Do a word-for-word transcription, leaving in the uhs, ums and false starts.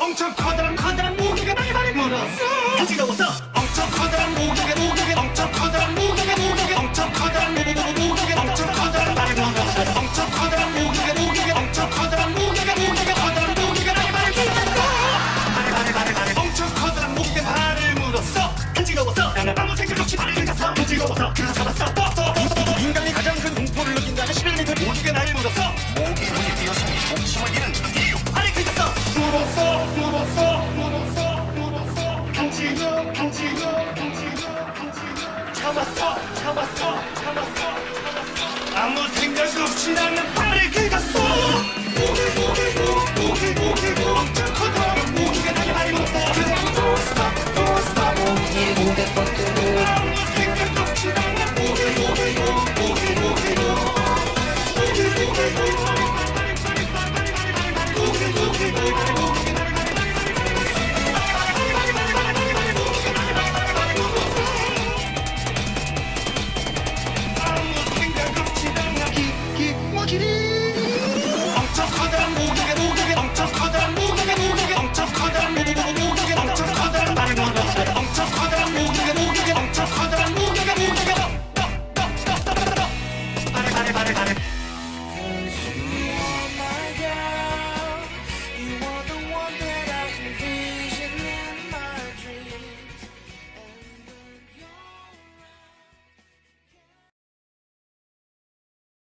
엄청 커다란 커다란 모기가 나의 발을 물었어. 간지러워서 엄청 커다란 모기가 모기가 엄청 커다란 모기가 모기가 엄청 커다란 모기가 모기가 엄청 커다란 발을 물었어. 엄청 커다란 모기가 모기가 엄청 커다란 모기가 모기가 커다란 모기가 나의 발을 물었어. 발을 발을 발을 발을 엄청 커다란 모기가 발을 물었어. 간지러워서 나는 아무 생각 없이 발을 긁었어. 간지러워서 그래서 잡았어. 또 인간이 가장 큰 공포를 느낀다는 십일 미터 모기가 나를 물었어. 모기 눈이 띄어서 목숨을 잃은 이유 발을 긁었어. 물었어 물었어 물었어 물었어 간지러 간지러 간지러 간지러 참았어 참았어 참았어 참았어 아무 생각 없이 나는 발을 긁었어. 모기 모기 모기 모기 모기 엄청 커다란 모기가 나의 발을 물었어. 그래도 스톱 또 스톱 모기 모기 버튼 아무 생각 없이 나는 모기 모기 모기 모기 모기 모기 모기 모기 모기